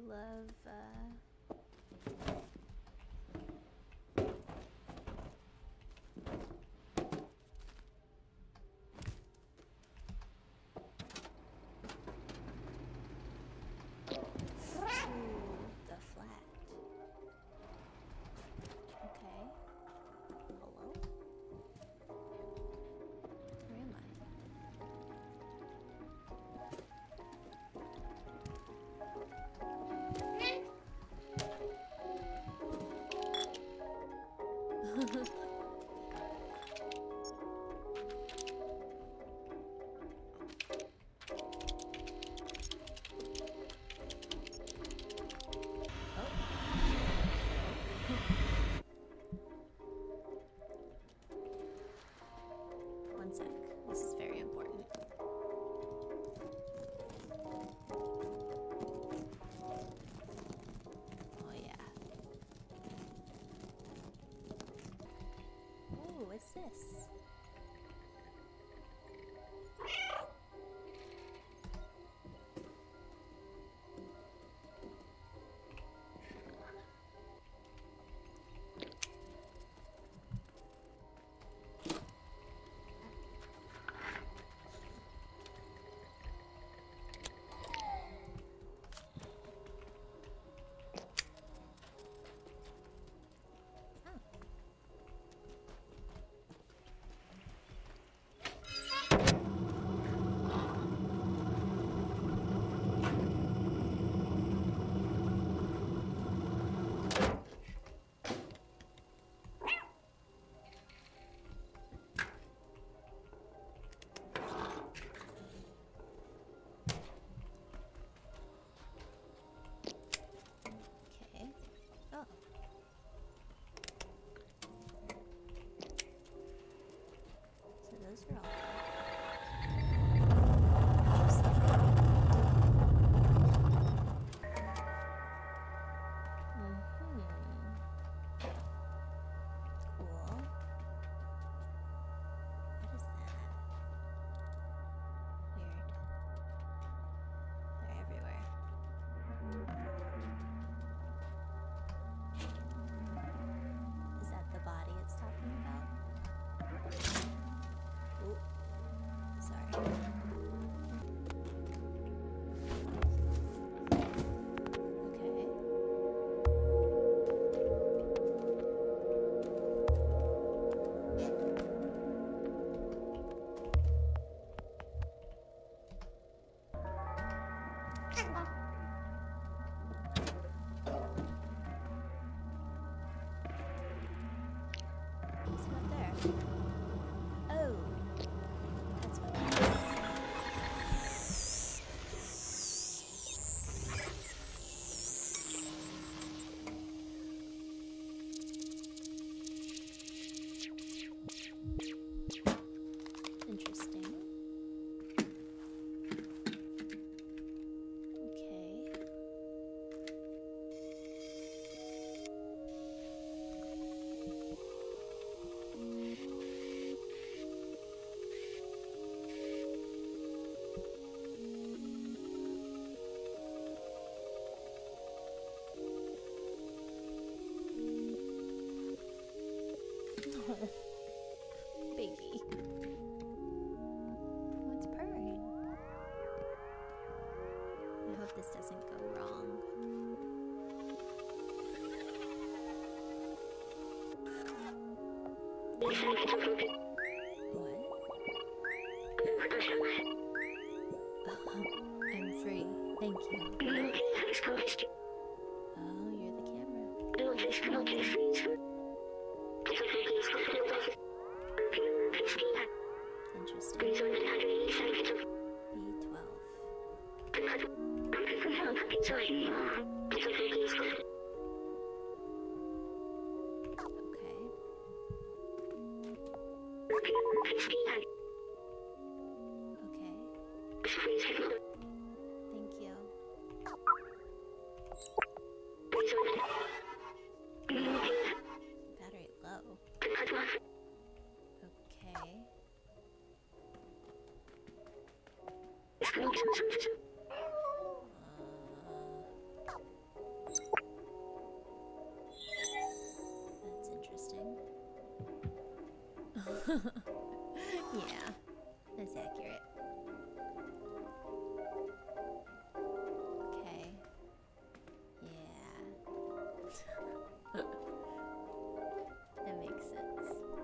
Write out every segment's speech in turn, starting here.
love the flat. Okay. Hello? Where am I? One sec. This is very important. Oh yeah. Ooh, what's this? Okay. Oh. So those are all. Cool. What is that? Weird. They're everywhere. Is that the body it's talking about? Ooh. Sorry. Okay. What's up there? Oh, that's what that is. Interesting. Okay. Baby. What's purring? I hope this doesn't go wrong. What? I'm free. Thank you. Oh, you're the camera. Interesting. B12. Okay. Thank you. Battery low. Okay. Yeah, that's accurate. Okay. Yeah. That makes sense.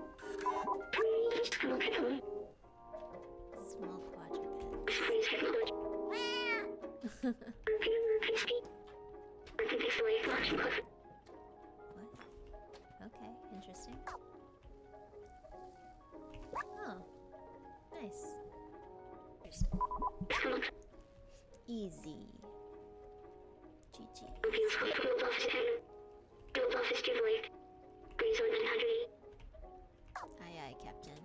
Small quadrupeds. What? Okay, interesting. Oh, nice. Easy. GG. Aye aye, Captain.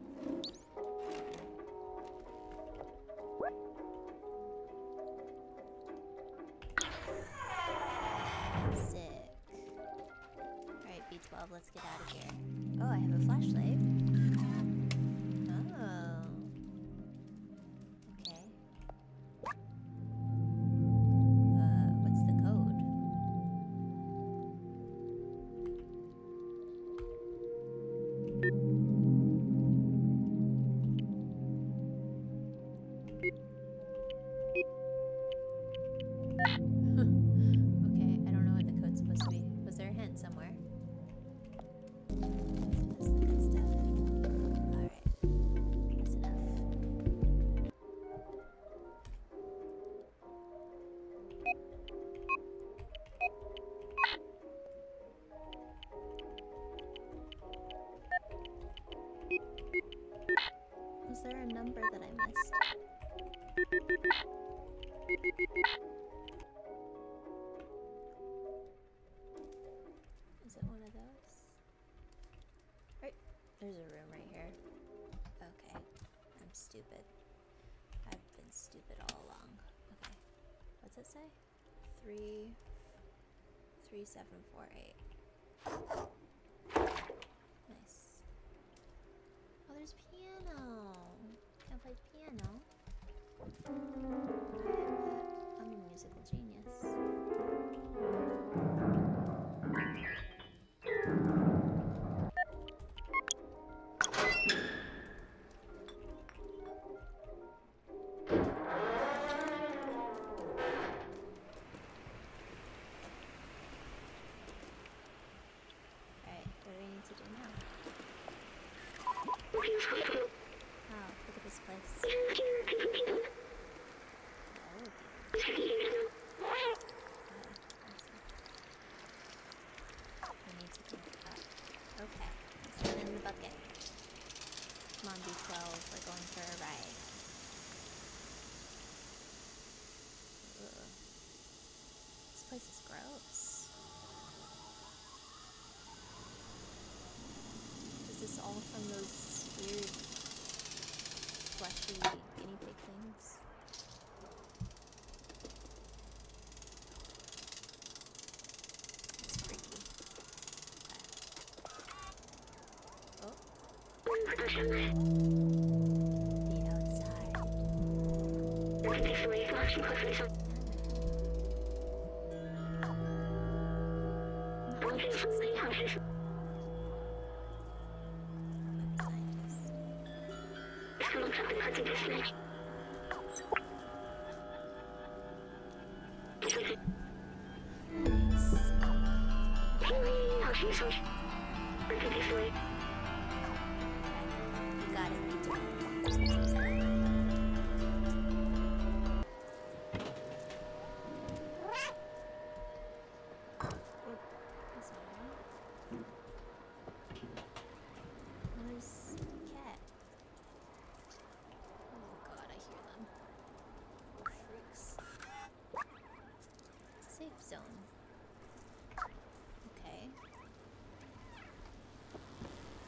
Sick. Alright, b12, let's get out of here. Oh, I have a flashlight. Oh. Okay. What's the code? Okay, I don't know what the code's supposed to be. Was there a hint somewhere? That's the good stuff. Alright. That's enough. Was there a number that I missed? Is it one of those? Right. There's a room right here. Okay. I'm stupid. I've been stupid all along. Okay. What's it say? 33748. Nice. Oh, there's piano. Can I play piano? I'm a musical genius. Alright, what do we need to do now? Oh, look at this place. Oh, we need to think about. Okay, let's get in the bucket. Come on, B12, we're going for a ride. Ugh. This place is gross. Is this all from those weird fleshy guinea pig things? It's freaky. Okay. Oh. The outside. Got it. Where's the cat? Oh god, I hear them. Freaks. Safe zone. Okay.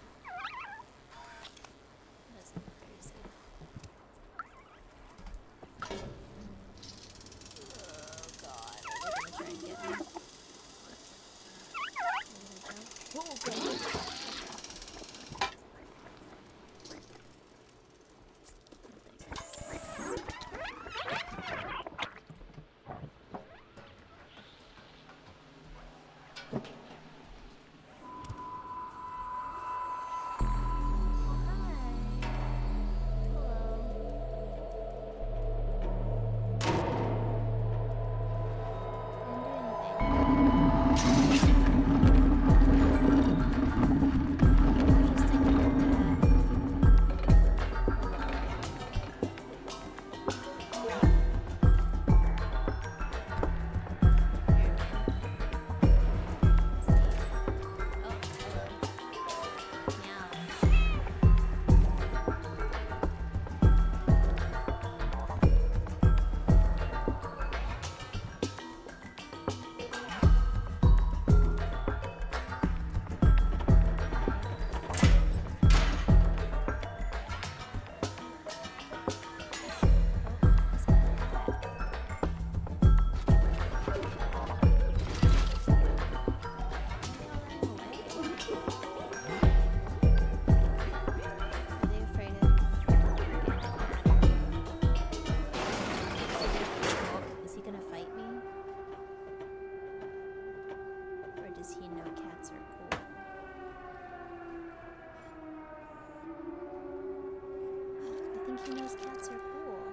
he knows cats are cool.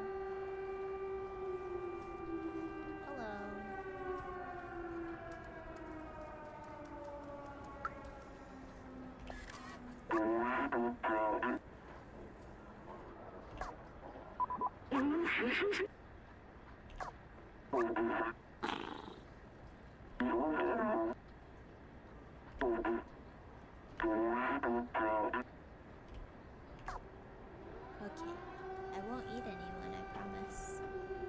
Hello. Okay, I won't eat anyone, I promise.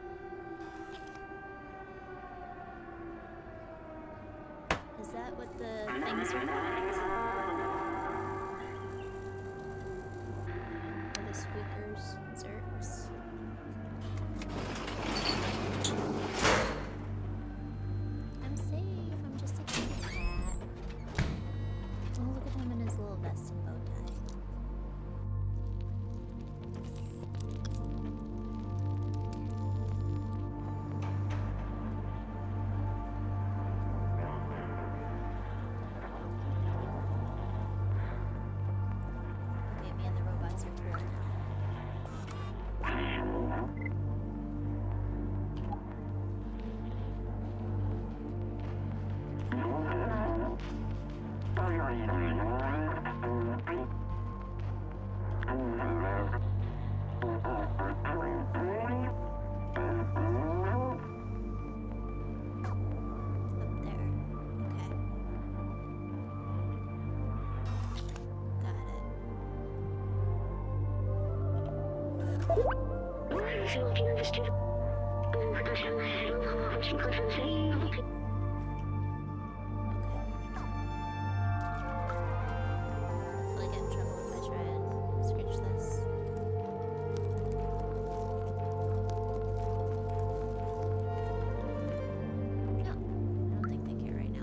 Is that what the things are called? Are the squeakers zerks? I'm safe, I'm just a kitty cat. Oh, look at him in his little vest and bow tie. Okay, me and the robots are cool now. Up there. Okay. Got it. Will I get in trouble if I try and scratch this? No, I don't think they care right now.